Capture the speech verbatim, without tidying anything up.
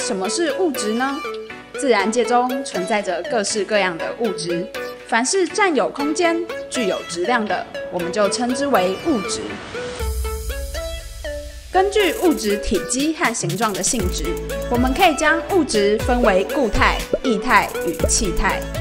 什么是物质呢？自然界中存在着各式各样的物质，凡是占有空间、具有质量的，我们就称之为物质。根据物质体积和形状的性质，我们可以将物质分为固态、液态与气态。